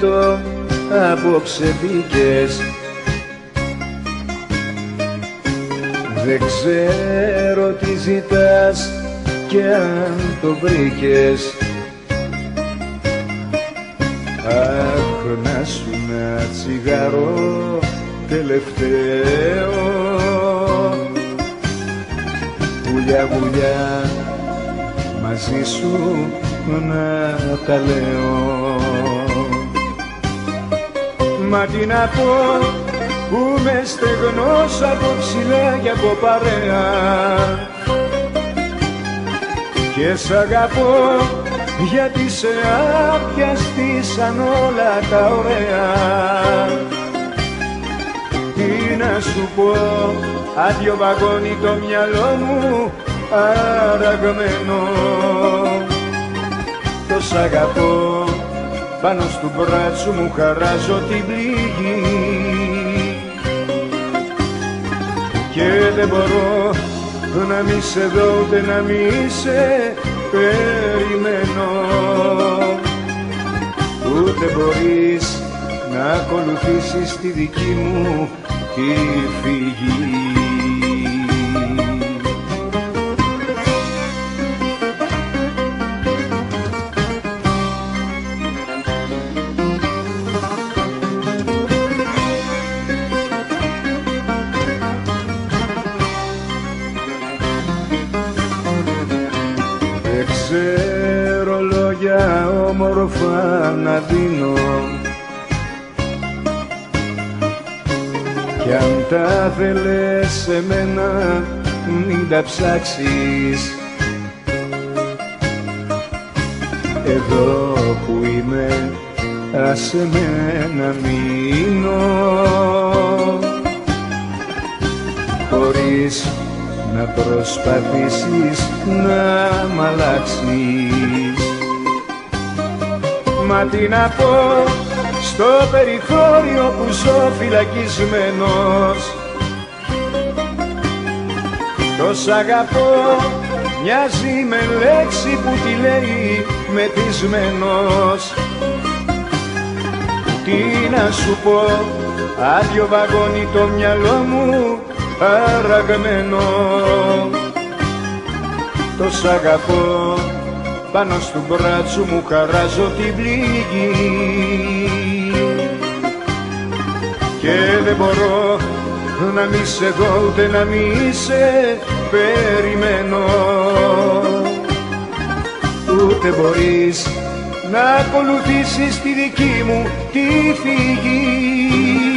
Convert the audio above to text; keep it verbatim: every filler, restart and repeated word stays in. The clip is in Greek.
τρίτο απόψε μπήκες. Δεν ξέρω τι ζητάς κι αν το βρήκες. Αχ, να σου ένα τσιγάρο τελευταίο, βουλιά βουλιά μαζί σου να τα λέω. Μα τι να πω που με στεγνός από ψηλά και από παρέα, και σ' αγαπώ γιατί σε άπιαστησαν όλα τα ωραία. Τι να σου πω, άδειο βαγόνι το μυαλό μου αραγμένο. Το σ' αγαπώ, πάνω στου μπράτσου μου χαράζω την πληγή, και δεν μπορώ να μη σε δω ούτε να μη σε περιμένω. Ούτε μπορείς να ακολουθήσεις τη δική μου τη φυγή. Ξέρω λόγια όμορφα να δίνω, κι αν τα θέλες σε μένα μην τα ψάξεις. Εδώ που είμαι άσε με να μείνω, χωρίς να προσπαθήσεις να μ' αλλάξεις. Μα τι να πω στο περιθώριο που ζω φυλακισμένος, το σ' αγαπώ μοιάζει με λέξη που τη λέει μεθυσμένος. Τι να σου πω, άδειο βαγόνι το μυαλό μου αραγμένο. Το σ' αγαπώ, πάνω στου μπράτσου μου χαράζω την πληγή, και δεν μπορώ να μη σε δω ούτε να μη σε περιμένω. Ούτε μπορείς να ακολουθήσεις τη δική μου τη φυγή.